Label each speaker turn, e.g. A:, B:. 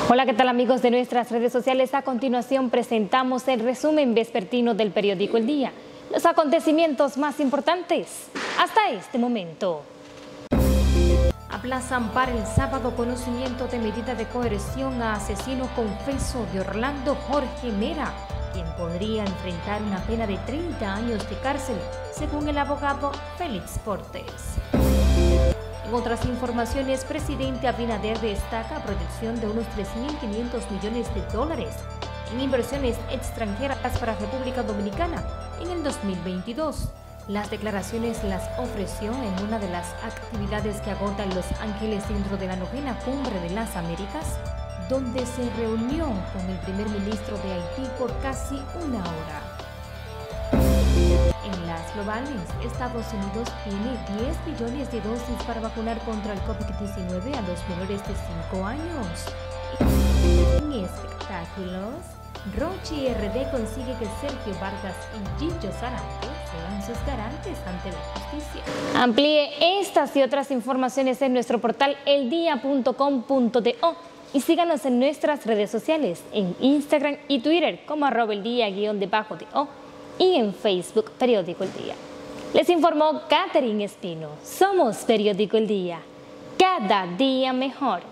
A: Hola, ¿qué tal amigos de nuestras redes sociales? A continuación presentamos el resumen vespertino del periódico El Día. Los acontecimientos más importantes hasta este momento. Aplazan para el sábado conocimiento de medida de coerción a asesino confeso de Orlando Jorge Mera, quien podría enfrentar una pena de 30 años de cárcel, según el abogado Félix Portes. En otras informaciones, presidente Abinader destaca proyección de unos 3.500 millones de dólares en inversiones extranjeras para República Dominicana en el 2022. Las declaraciones las ofreció en una de las actividades que agota en Los Ángeles dentro de la 9ª Cumbre de las Américas, donde se reunió con el primer ministro de Haití por casi una hora. En las globales, Estados Unidos tiene 10 millones de dosis para vacunar contra el COVID-19 a los menores de 5 años. En espectáculos, Rochi RD consigue que Sergio Vargas y Gillo Sarante sean sus garantes ante la justicia. Amplíe estas y otras informaciones en nuestro portal eldia.com.do y síganos en nuestras redes sociales, en Instagram y Twitter como @eldia_do y en Facebook Periódico El Día. Les informó Catherine Espino. Somos Periódico El Día. Cada día mejor.